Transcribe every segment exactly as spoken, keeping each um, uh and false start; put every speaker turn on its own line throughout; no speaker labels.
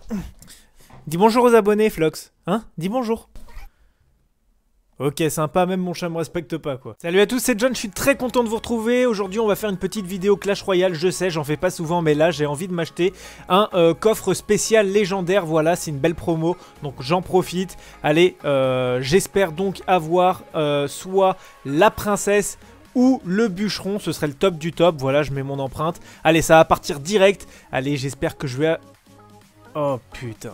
Dis bonjour aux abonnés, Flox. Hein? Dis bonjour. Ok, sympa, même mon chat me respecte pas, quoi. Salut à tous, c'est John, je suis très content de vous retrouver. Aujourd'hui, on va faire une petite vidéo Clash Royale. Je sais, j'en fais pas souvent, mais là, j'ai envie de m'acheter un euh, coffre spécial légendaire. Voilà, c'est une belle promo, donc j'en profite. Allez, euh, j'espère donc avoir euh, soit la princesse ou le bûcheron. Ce serait le top du top. Voilà, je mets mon empreinte. Allez, ça va partir direct. Allez, j'espère que je vais... Oh, putain.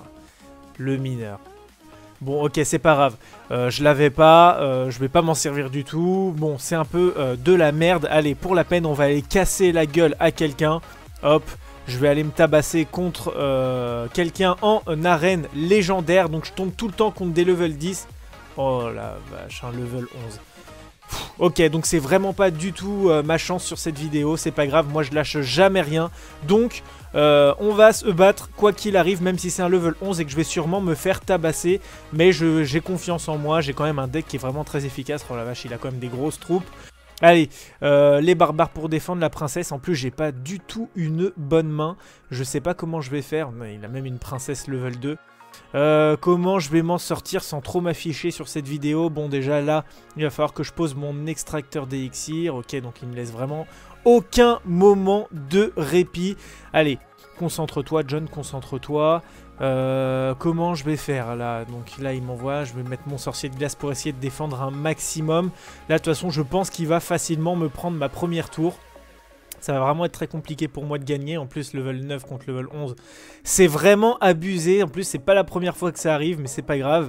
Le mineur. Bon, ok, c'est pas grave. Euh, je l'avais pas, euh, je vais pas m'en servir du tout. Bon, c'est un peu euh, de la merde. Allez, pour la peine, on va aller casser la gueule à quelqu'un. Hop, je vais aller me tabasser contre euh, quelqu'un en euh, arène légendaire. Donc, je tombe tout le temps contre des level dix. Oh la vache, un level onze. Pff, ok, donc c'est vraiment pas du tout euh, ma chance sur cette vidéo. C'est pas grave, moi je lâche jamais rien. Donc... Euh, on va se battre quoi qu'il arrive, même si c'est un level onze et que je vais sûrement me faire tabasser. Mais j'ai confiance en moi, j'ai quand même un deck qui est vraiment très efficace. Oh la vache, il a quand même des grosses troupes. Allez, euh, les barbares pour défendre la princesse. En plus, j'ai pas du tout une bonne main. Je sais pas comment je vais faire. Il a même une princesse level deux. Euh, comment je vais m'en sortir sans trop m'afficher sur cette vidéo? Bon, déjà là, il va falloir que je pose mon extracteur d'élixir. Ok, donc il me laisse vraiment aucun moment de répit. Allez, concentre-toi, John, concentre-toi. Euh, comment je vais faire là? Donc là, il m'envoie. Je vais mettre mon sorcier de glace pour essayer de défendre un maximum. Là, de toute façon, je pense qu'il va facilement me prendre ma première tour. Ça va vraiment être très compliqué pour moi de gagner. En plus, level neuf contre level onze, c'est vraiment abusé. En plus, c'est pas la première fois que ça arrive, mais c'est pas grave.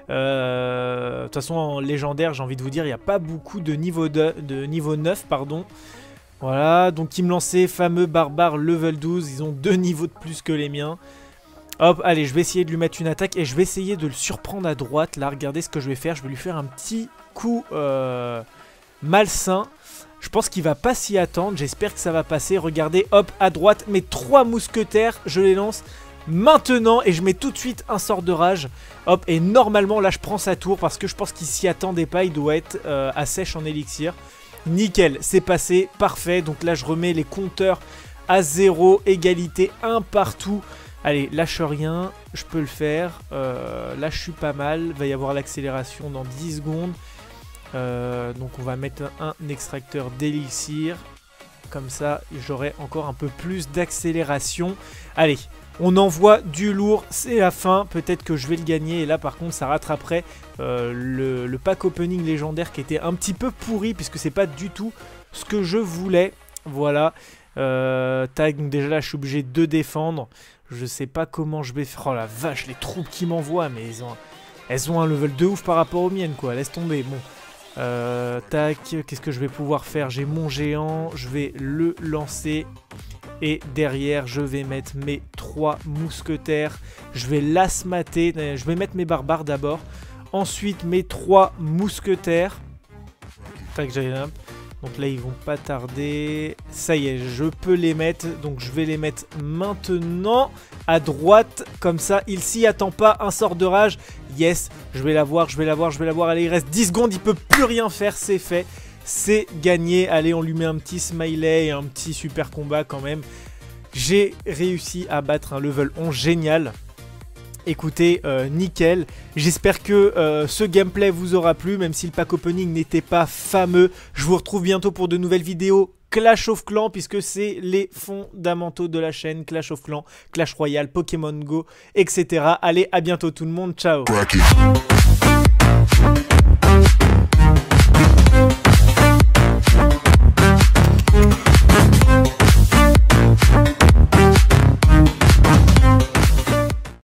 Euh, de toute façon, en légendaire, j'ai envie de vous dire, il n'y a pas beaucoup de niveau, de, de niveau neuf, pardon. Voilà, donc ils me lançaient fameux barbare level douze. Ils ont deux niveaux de plus que les miens. Hop, allez, je vais essayer de lui mettre une attaque et je vais essayer de le surprendre à droite. Là, regardez ce que je vais faire. Je vais lui faire un petit coup euh, malsain. Je pense qu'il va pas s'y attendre. J'espère que ça va passer. Regardez, hop, à droite, mes trois mousquetaires, je les lance maintenant et je mets tout de suite un sort de rage. Hop, et normalement, là, je prends sa tour parce que je pense qu'il s'y attendait pas. Il doit être euh, à sèche en élixir. Nickel, c'est passé, parfait. Donc là, je remets les compteurs à zéro, égalité, un partout. Allez, lâche rien, je peux le faire. Euh, là, je suis pas mal. Il va y avoir l'accélération dans dix secondes. Euh, donc on va mettre un, un extracteur d'élixir. Comme ça, j'aurai encore un peu plus d'accélération. Allez, on envoie du lourd, c'est la fin. Peut-être que je vais le gagner. Et là, par contre, ça rattraperait euh, le, le pack opening légendaire qui était un petit peu pourri, puisque c'est pas du tout ce que je voulais. Voilà. Euh, tag, donc déjà là, je suis obligé de défendre. Je sais pas comment je vais faire. Oh la vache, les troupes qui m'envoient, mais elles ont, elles ont un level de ouf par rapport aux miennes, quoi. Laisse tomber. Bon. Euh, tac, qu'est-ce que je vais pouvoir faire? J'ai mon géant, je vais le lancer. Et derrière, je vais mettre mes trois mousquetaires. Je vais l'asmater. Je vais mettre mes barbares d'abord. Ensuite, mes trois mousquetaires. Tac, j'ai là. Donc là, ils vont pas tarder. Ça y est, je peux les mettre. Donc je vais les mettre maintenant à droite. Comme ça, il s'y attend pas. Un sort de rage. Yes, je vais l'avoir, je vais l'avoir, je vais l'avoir. Allez, il reste dix secondes. Il peut plus rien faire. C'est fait. C'est gagné. Allez, on lui met un petit smiley et un petit super combat quand même. J'ai réussi à battre un level onze. Génial. Écoutez, euh, nickel. J'espère que euh, ce gameplay vous aura plu, même si le pack opening n'était pas fameux. Je vous retrouve bientôt pour de nouvelles vidéos Clash of Clans, puisque c'est les fondamentaux de la chaîne. Clash of Clans, Clash Royale, Pokémon Go, et cetera. Allez, à bientôt tout le monde. Ciao.